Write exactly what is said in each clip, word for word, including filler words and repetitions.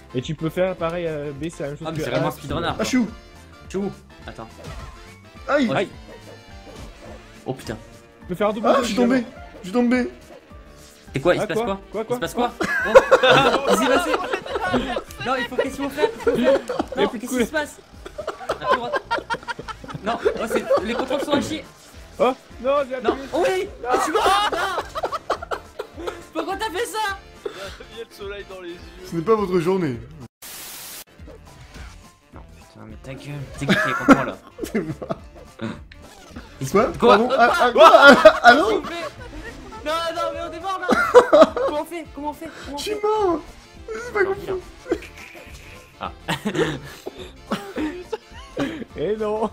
Et tu peux faire pareil à B, c'est la même chose Ah, mais que c'est vraiment A, un speedrunner. Ah, je suis où? Je suis où? Attends. Aïe! Aïe. Oh putain. Tu peux faire un double Ah, saut, je suis tombé! évidemment. Je suis tombé! C'est quoi? Il Ah, se passe quoi quoi? Quoi, Il quoi se passe quoi? Oh. Qu'est-ce qui s'est passé? Non, il faut qu'est-ce qu'il faut faire? Qu'est-ce qu'il faut faire Y a Non, plus de qu'est-ce qui se passe? À droite. Non, oh, c'est... les contrôles sont à chier. Oh non, j'ai Non, appuyé. oh oui. Ah, je suis mort. Non. Pourquoi t'as fait ça? Il y a le soleil dans les yeux. Ce n'est pas votre journée. Non, putain, mais ta gueule. C'est qui qui est contre moi là? C'est moi. Il se- Quoi? Quoi? Pardon? Euh, Ah, ah, quoi? quoi? Ah, S'il Allô? vous plaît. Non, non, mais on est mort là. Comment on fait? Comment on fait? Comment on Je suis fait? mort! C'est pas compris. Ah. Eh non.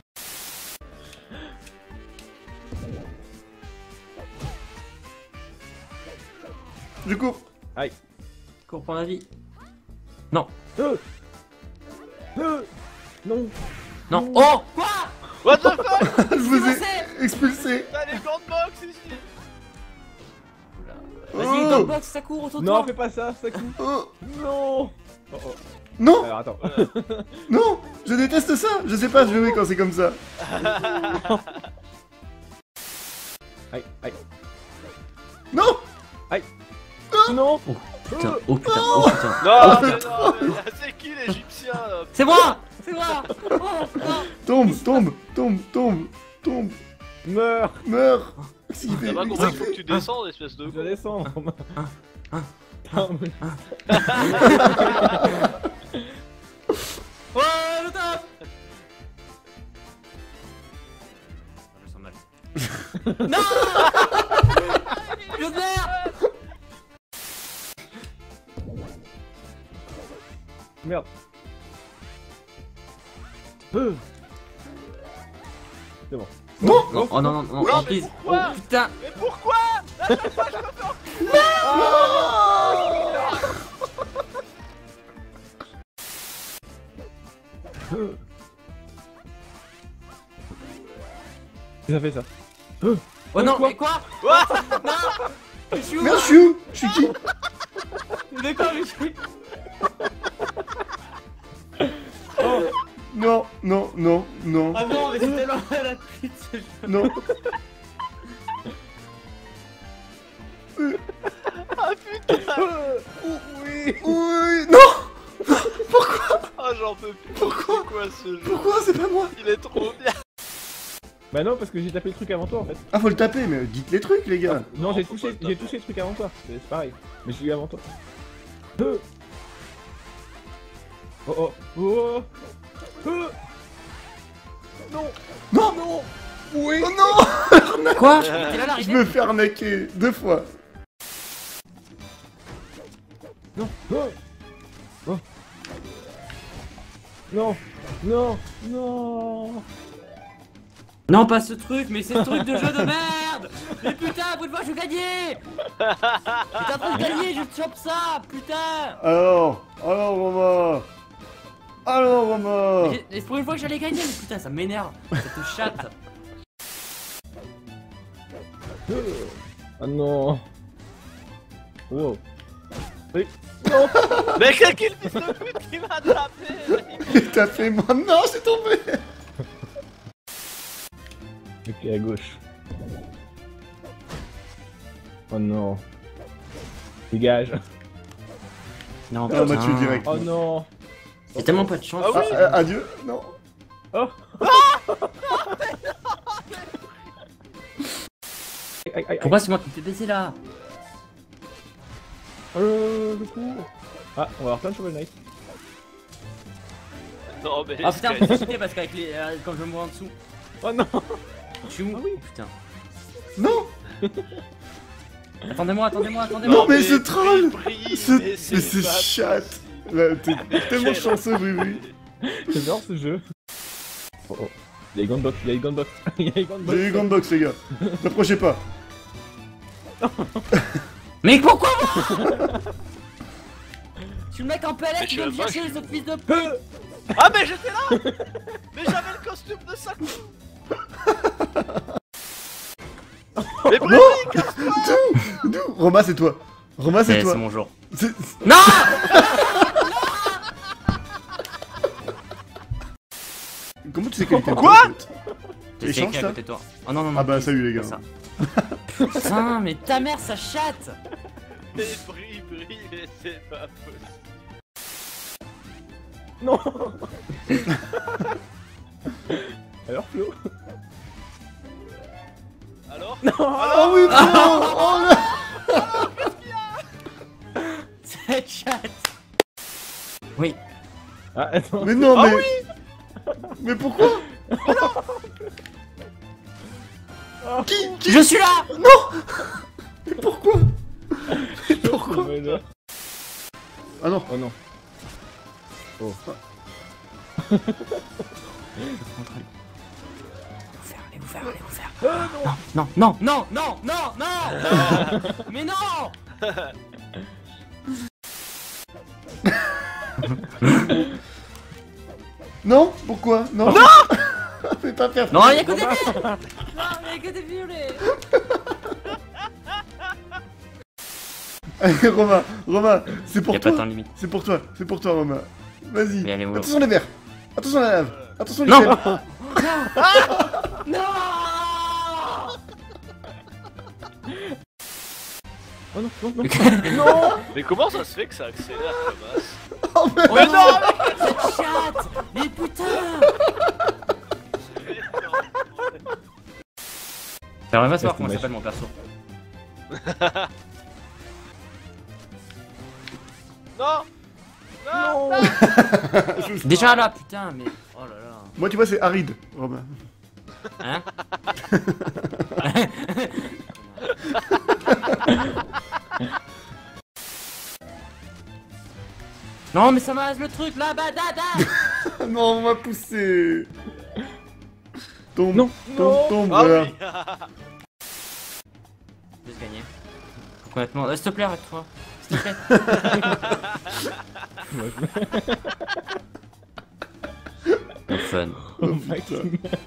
Je cours! Aïe. Cours pour la vie. Non. Euh. Euh. Non. Non. Oh. Quoi? What the fuck? Je vous ai passé expulsé! T'as les gants de boxe ici. Vas-y, Oh. dans le box, ça court autour de Non, toi. fais pas ça, ça coûte. Oh. Non. Oh, oh. Non! Alors attends. Non! Je déteste ça! Je sais pas jouer quand c'est comme ça! Aïe, aïe. Non! Non. Oh putain, oh putain, oh putain. Non, Oh, mais putain. non, mais c'est qui l'égyptien là? C'est moi. C'est moi. Oh non. Tombe, tombe, tombe, tombe, tombe, Meurs. meurs! Qu'est-ce qu'il fait? T'as pas Qu'est-ce compris, qu'il faut que fait? tu descendes, espèce de Je con. descends. Oh le top. Je sens mal. Non. Je meurs. Merde. Euh. C'est bon. Non! Non, oh non, non, non, Non, non, mais please. pourquoi Oh putain. Mais pourquoi? Euh. Qu'est-ce que ça fait ça? Euh. Oh non, Quoi? mais quoi? What? Non. Je suis où? Merde, je suis où? Je suis qui? D'accord, mais je suis... Non, non, non, non, Ah non, mais c'est tellement à la pute ce jeu. non. Ah putain. Oui. Oui, non! Ah j'en peux plus. Pourquoi? C'est quoi ce jeu? Pourquoi c'est pas moi? Il est trop bien. Bah non, parce que j'ai tapé le truc avant toi en fait. Ah, faut le taper, mais dites les trucs, les gars. Non, j'ai faut touché, pas le j'ai taper. touché le truc avant toi. C'est c'est pareil. Mais je l'ai eu avant toi. Euh. Oh oh. Oh. Euh. Non. Non! Non. Oui. Oh non! Quoi? T'es là Je l'arrivée? me fais arnaquer deux fois. Non. Oh. Oh. Non. Non. Non. Non, pas ce truc, mais c'est ce truc de jeu de merde. Mais putain, pour une fois je gagnais. T'es en train de gagner, je chope ça, putain. Alors, alors Romain. Alors Romain. Mais j'ai- pour une fois que j'allais gagner, mais putain, ça m'énerve, cette chatte. Euh. Ah non. Wow. Oui. Mais quel quel fils de pute qui m'a attrapé? T'as fait moi. Non, c'est tombé. Ok, à gauche. Oh non. Dégage. Non, Ah, on m'a tué direct. Oh non. J'ai tellement pas de chance. Ah oui. Ah, euh, adieu. Non. Oh. Aïe, aïe, aïe. Pourquoi c'est moi qui me fais baisser là? Euh, le coup. Ah, on va avoir plein de Shovel Knight. Non mais. Ah putain, faut sauter parce qu'avec les. Euh, quand je me vois en dessous. Oh non. Je suis où? Ah oui. Putain. Non. Attendez-moi, attendez-moi, attendez-moi. Non, mais ce troll. brille, Ce... mais Mais c'est c'est pas chatte. Là, t'es tellement Quel- chanceux, oui, oui. J'adore ce jeu. Oh oh. Il y a les gunbox, il y a les gunbox. Il y a les gunbox. J'ai eu grande box, les gars. N'approchez pas. Mais pourquoi moi? Je suis le mec en P L Mais S qui je vient me sais pas, chercher, je- ce fils de pute. Euh. Ah mais j'étais là. Mais j'avais le costume de Sakou. Mais Non. bref, D'où D'où Roma, c'est toi. Roma, c'est Eh, toi. c'est mon jour. C'est- Non. Comment tu sais qu'elle était Quoi? C'est Échange, écrit à ça côté de toi. Oh non, non, non. Ah bah salut les gars. Ça. Putain, mais ta mère, ça chatte. Les bruits, bruits, mais c'est pas possible. Non. Alors Flo. Alors? Oh oui, non. Oh là. Cette chatte. Oui. Ah attends. Mais non, Ah mais. Mais pourquoi? Qui, qui? Je suis là. Mais pourquoi? Mais pourquoi? Ah non. Oh non. Oh. Allez vous faire, allez vous faire. Non, non, non, non, non, non, non. Mais non. Non? Pourquoi? Non. Non. Fais pas faire. Non, y'a que des violets. Non, y'a que des violets. Allez, Romain, Romain, c'est pour Y'a pas de toi. temps limite. C'est pour toi, c'est pour toi, Romain. Vas-y. Mais allez, mollo. Attention les verres. Attention la lave. Attention les Non. chaînes. Non. Oh non, non, non. Non. Mais comment ça se fait que ça accélère comme as? Oh mais Oh non, cette chatte. Mais putain. Alors, on va savoir comment c'est s'appelle mon perso. Non! Non! Non. Déjà là, putain, mais. Oh là là. moi tu vois c'est aride, Romain. Hein? Non, mais ça m'arrête le truc là, badada! Non, on m'a poussé. Tombe, Non. tombe, Non. tombe, Ah voilà. oui! Juste gagner. Complètement. Euh, S'il te plaît, arrête-toi. S'il te plaît. Ouais, je- Fun. Oh, Maxime.